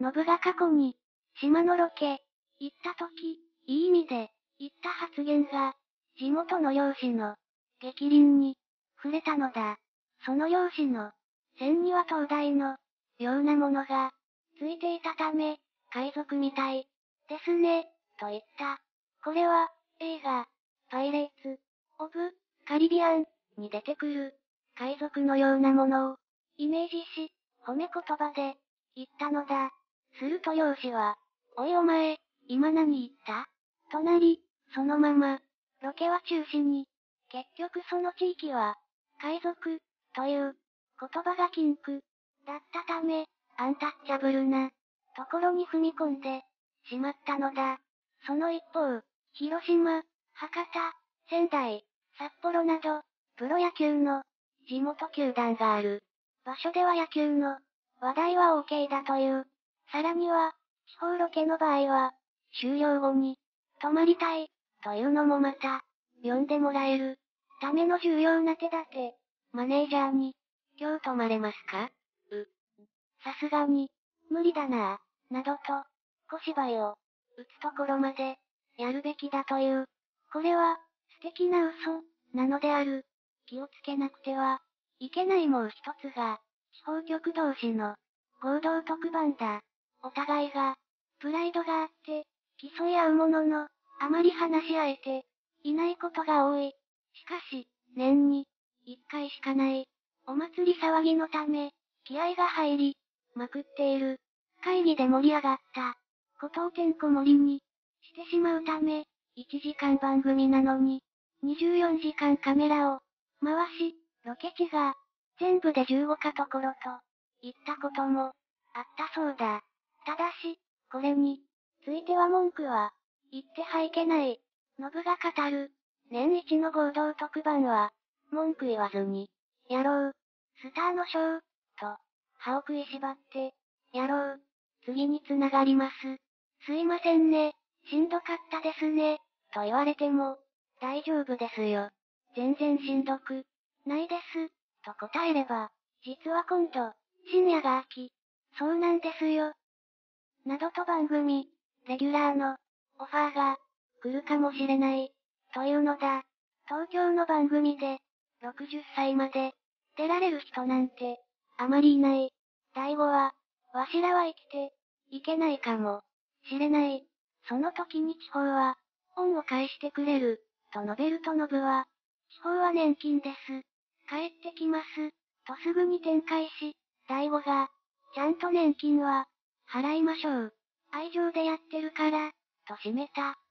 信が過去に、島のロケ、行った時、いい意味で、言った発言が、地元の漁師の、逆鱗に、触れたのだ。その漁師の、線には灯台の、ようなものが、ついていたため、海賊みたい、ですね、と言った。これは、映画、パイレーツ、オブ、カリビアン、に出てくる、海賊のようなものを、イメージし、褒め言葉で、言ったのだ。すると漁師は、おいお前、今何言った？となり、そのまま、ロケは中止に。結局その地域は、海賊、という、言葉が禁句、だったため、アンタッチャブルな、ところに踏み込んで、しまったのだ。その一方、広島、博多、仙台、札幌など、プロ野球の、地元球団がある、場所では野球の、話題は OK だという。さらには、地方ロケの場合は、終了後に、泊まりたい、というのもまた、呼んでもらえる、ための重要な手立て。マネージャーに、今日泊まれますか？さすがに、無理だなぁ、などと、小芝居を、打つところまで、やるべきだという。これは、素敵な嘘、なのである。気をつけなくては、いけないもう一つが、地方局同士の、合同特番だ。お互いが、プライドがあって、競い合うものの、あまり話し合えて、いないことが多い。しかし、年に、一回しかない、お祭り騒ぎのため、気合が入り、まくっている。会議で盛り上がった、ことをてんこ盛りに、してしまうため、1時間番組なのに、24時間カメラを、回し、ロケ地が、全部で15かところと、言ったことも、あったそうだ。ただし、これに、ついては文句は、言ってはいけない。ノブが語る、年一の合同特番は、文句言わずに、やろう。スターのショー、と、歯を食いしばって、やろう。次につながります。すいませんね、しんどかったですね、と言われても、大丈夫ですよ。全然しんどく、ないです、と答えれば、実は今度、深夜が空き、そうなんですよ。などと番組、レギュラーの、オファーが、来るかもしれない、というのだ。東京の番組で、60歳まで、出られる人なんて、あまりいない。第5は、わしらは生きて、いけないかも、しれない。その時に地方は、恩を返してくれる、と述べるとノブは、地方は年金です。帰ってきます、とすぐに展開し、第5が、ちゃんと年金は、払いましょう。愛情でやってるから、と締めた。